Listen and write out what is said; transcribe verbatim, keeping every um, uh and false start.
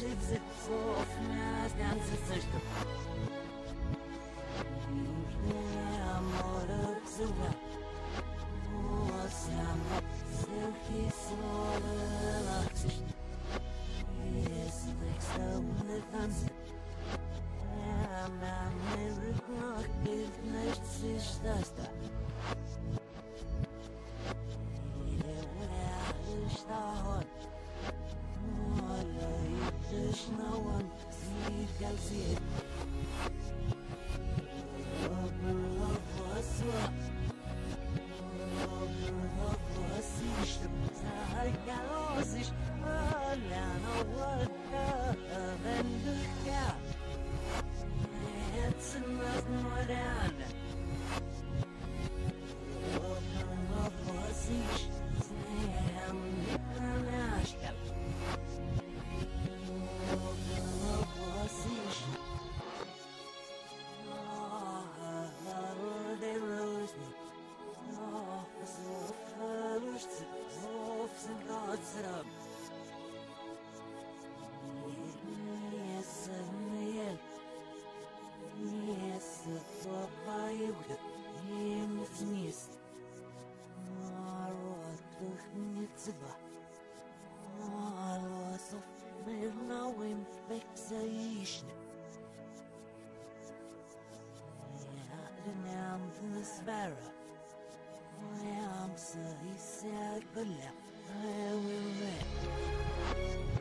lives it so often as ganze Züchter. Amor zuwa, osam, silky soda laxish. Yes, next time the fence. I'm never gonna give nichts ist das da. Start. There's no one you can see it. Over love was up. Over love was ich. I got lost. Ich alleine wollte, wenn du ja. Jetzt was modern. Over love was ich. Sam, Nashka. Oh, they rose me. Oh, so first, off and gods up. Yes, yes, yes, for Bayuda, in the mist. Oh, Mitzvah. Oh, so fair now in vexation. The name of the sparrow. I am so he said, good luck. I will read.